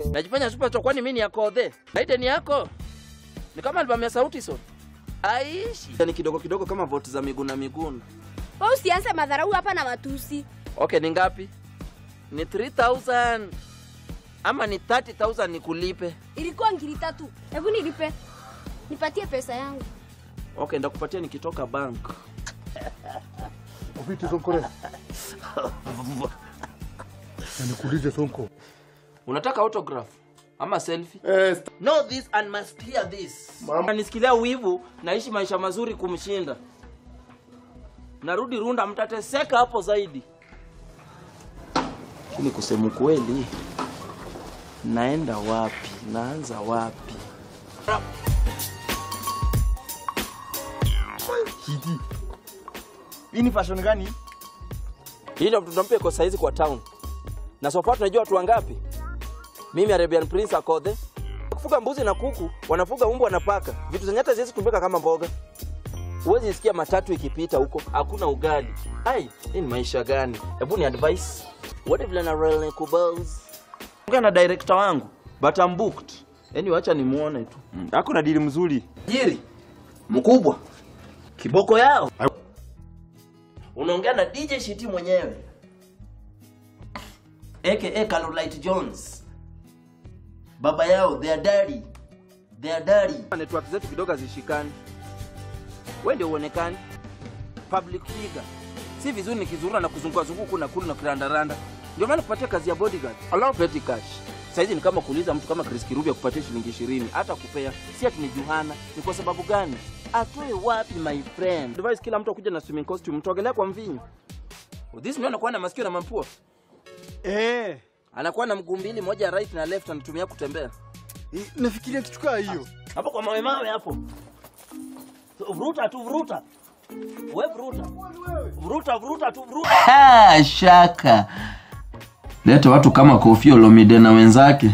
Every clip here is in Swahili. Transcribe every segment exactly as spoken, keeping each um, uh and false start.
Najifanya super to kwani mimi ni yako the. Naite ni yako. Ni kama album ya Sauti Sol. Aishi. Ni kidogo kidogo kama vote za Miguna Miguna. Wewe usianze madharau hapa na matusi. Okay, ni ngapi? Ni three thousand. Ama ni thirty thousand nikulipe? Ilikuwa ngiri tatu. Hebu nilipe. Nipatie pesa yangu. Okay, ndakupatia nikitoka bank. Vipi Sonkore? Nikuulize Sonko. Unataka autograph ama selfie? Yes. Know this and must hear this. Mama nisikilia wivu, naishi maisha mazuri kumshinda. Narudi Runda mtateseka hapo zaidi. Kini kusema kweli, naenda wapi? Naanza wapi? Hidi. Hii ni fashion gani? Hii ndio tutampe kwa saizi kwa town. Na so far tunajua watu wangapi? Mimi Arabian Prince Akode. Kufuga mbuzi na kuku, wanafuga mbwa na paka. Vitu zenye hata ziwezi kumbeka kama mboga. Uwezi nisikia matatu ikipita huko, hakuna ugali. Ai, hii ni maisha gani? Hebu ni advice. What if Lena Rel Kubals? Ongea na director wangu, but I'm booked. Yaani wacha nimuone tu. Mm. Hakuna deal mzuri. Jiri. Mkubwa. Kiboko yao. Unaongea na D J Shiti mwenyewe. Aka Carolite Jones. Baba yao, their daddy. Their daddy. Network zetu kidogo zishikani. Wewe ndio uonekani. Public figure. Si vizuri nikizurura na kuzunguka zunguka na kula na kirandaranda. Ndio maana kupatia kazi ya bodyguard. Allow petty cash. Saizi ni kama kuuliza mtu kama Chris Kirubi akupatie shilingi ishirini hata kupea. Si ati ni Juhana. Ni kwa sababu gani? Atoe wapi my friend? Device kila mtu akuja na swimming costume, mtogelea kwa mvinyo. Oh, this ndio anakuwa na masikio na mampua. Eh, anakuwa na mguu mbili, moja right na left, anatumia kutembea. E, nafikiria kitu kama hiyo. Hapo kwa mawe mawe hapo. Vuruta tu vuruta. Wewe vuruta. Vuruta vuruta tu vuruta. Ha, shaka. Leta watu kama Koffi Olomide na wenzake.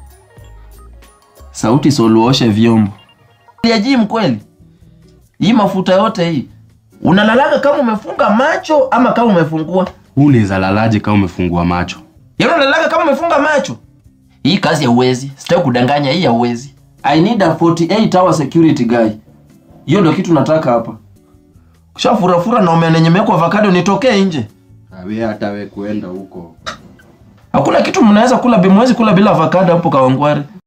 Sauti Sol oshe vyombo. Ya gym kweli? Hii mafuta yote hii. Unalalaga kama umefunga macho ama kama umefungua? Unaweza lalaje kama umefungua macho? Yeye unalalaga kama umefunga macho? Hii kazi ya uwezi. Sitaki kudanganya, hii ya uwezi. I need a forty-eight hour security guy. Hiyo ndio kitu nataka hapa. Kushafura fura na umenenyemekwa avocado nitokee nje. Wewe hata wewe kuenda huko. Hakuna kitu mnaweza kula bimwezi kula bila avocado hapo Kawangware.